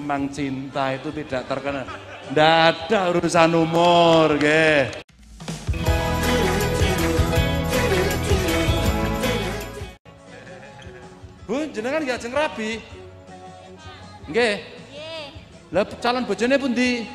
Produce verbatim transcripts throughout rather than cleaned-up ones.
memang cinta itu tidak terkenal. Nggak ada urusan umur, nggih. Bu, jenengan nggak jeng rabi? Nggih. Lah calon bojone pundi?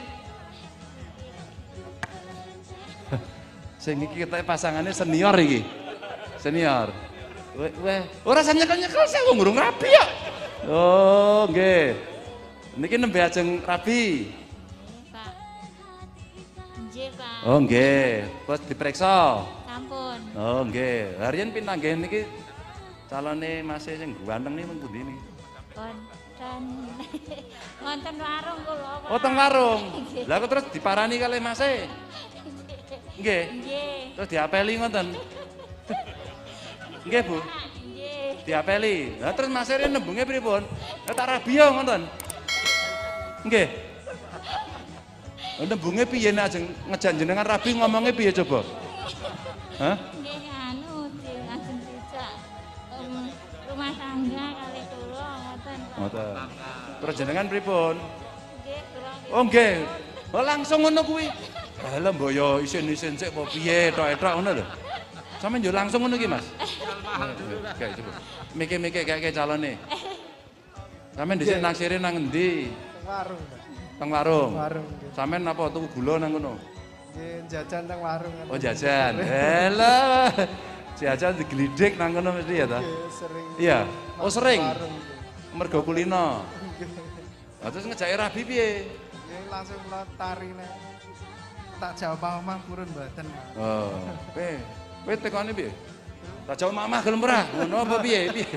Sing iki kita pasangannya senior iki. Senior. Weh, weh, ora rasanya nyekel-nyekel saya wong ngurung rabi ya. Oh, nggih. Niki nembe ajeng rabi. Pak. Nggih, Pak. Oh, nggih. Terus diperiksa. Sampun. Oh, nggih. Harian pinten nggih niki calone masih sing ganteng niki men pundi niki? Wonten wonten warung kula, Pak. Oh, teng warung. Lah kok terus diparani kalih Mase? Nggih. Nggih. Terus diapeli ngoten. Nggih, Bu. Nggih. Diapeli. Lah terus Mas Eri nembunge pripun? Lah tak rabi yo ngoten. Nggih. Nembunge piye nek ajeng ngejak jenengan rabi ngomongnya piye coba? Hah? Nggih anu di langsung dijak um, rumah tangga kali kula ngoten, Pak. Ngoten. Terus jenengan pripun? Nggih, kula nggih. Oh nggih. Oh langsung ngono kuwi. Lah mbok yo isin-isin sik apa piye tok-tok ngono lho. Sampeyan yo langsung ngono iki, Mas. Kayak coba. Mikir-mikir kayak calone. Sampeyan dhisik naksire nang endi? Teng warung, Pak. Teng warung. Warung. nggih. Sampeyan apa tuku gula nang kono? Nggih, jajan teng warung. Oh jajan. Hello. Jajan digelidik nang kono mesti ya ta? Nggih, sering. Iya. Oh sering. Warung. nggih. Mergo kulino. Nggih. Lah terus ngejake rabi piye? Nggih, langsung lo tari nek. Tak jawab omah purun mboten. Pak. Oh. Kowe kowe tekone piye? Tak jauh mamah gelem ora? Ngono apa piye? Piye?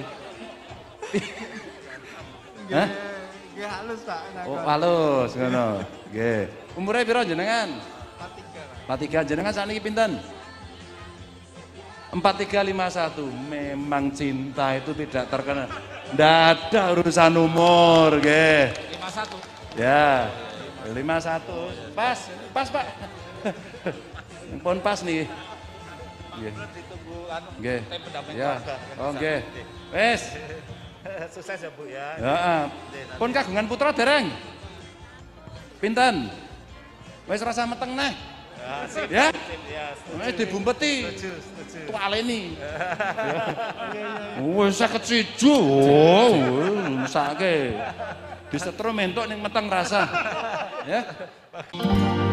Nggih, Hah? nggih halus, Pak. Oh halus ngono. Nggih. Umure pira jenengan? empat tiga, Pak. empat tiga jenengan sakniki pinten? empat tiga lima satu. Memang cinta itu tidak terkenal. Nggak ada urusan umur, nggih. lima satu. Ya. lima satu. Pas, pas, Pak. Pun pas nih. Nggih. Ditunggu anu Nggih. tim pendamping Ya. keluarga. Oh, nggih. Wes. Sukses ya, Bu ya. Heeh. Pun kagungan putra dereng. Pinten? Wes rasa meteng neh. Ya, sip, Ya? sip, ya, setuju. Wes dibumpeti. Setuju, setuju. Tualeni. Wes seket siji. Oh, mesake. Disetrum entuk ning meteng rasa. Ya.